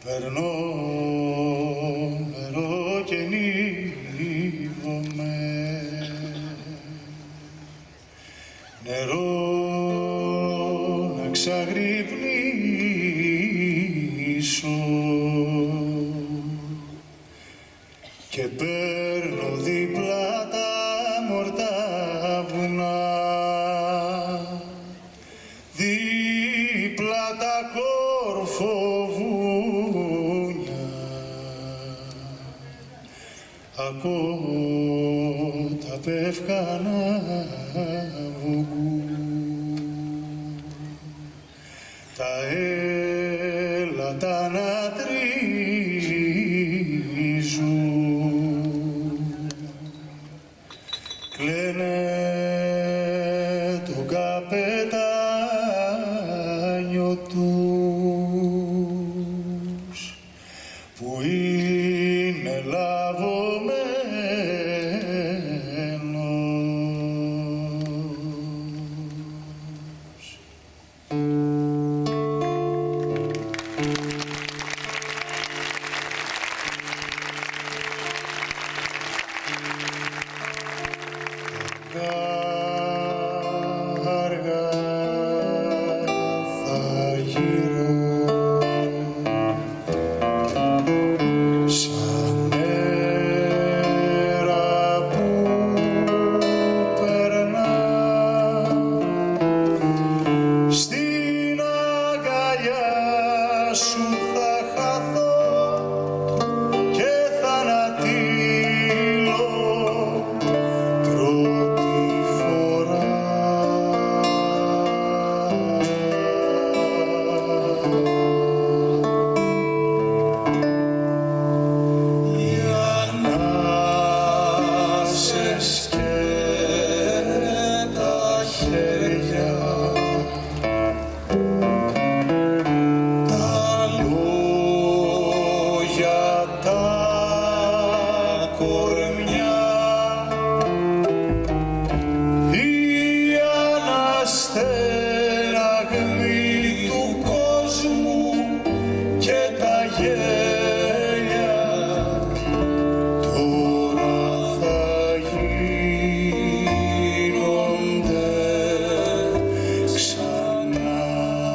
Περνώ νερό και νύβομαι, νερό να ξαγρυπνήσω και παίρνω δίπλα τα μορτά βουνά, δίπλα τα κορφοβούνια, ακούω τα πεύκανα βουγκούν, τα έλατα να τρίζουν, κλαίνε το καπετάνιο τους που είναι λαβωμένος. Αργά θα γύρω σαν μέρα που περνά, στην αγκαλιά σου θα χαθώ και θανατήλω πρώτη φορά. Οι ανάσες και τα χέρια, τα λόγια, τα κορμιά, η αναστεναγμή του κόσμου και τα γέλια τώρα θα γίνονται ξανά.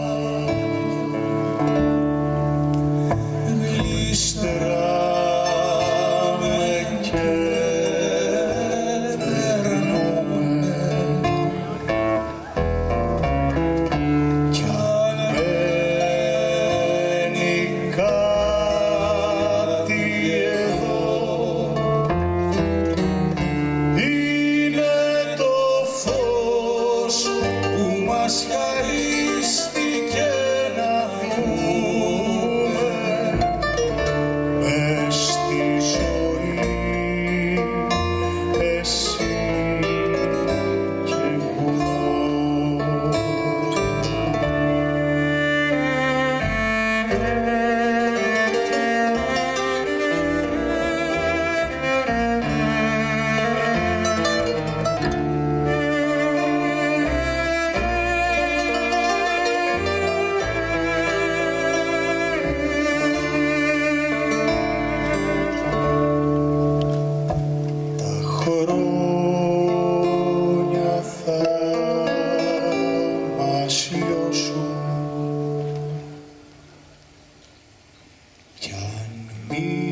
Γλιστράμε και περνούμε κι αν μένει κάτι εδώ, είναι το φως που μας χαρίστηκε να δούμε μες στη ζωή, εσύ και εγώ. Τα χρόνια θα μας λιώσουν κι αν μη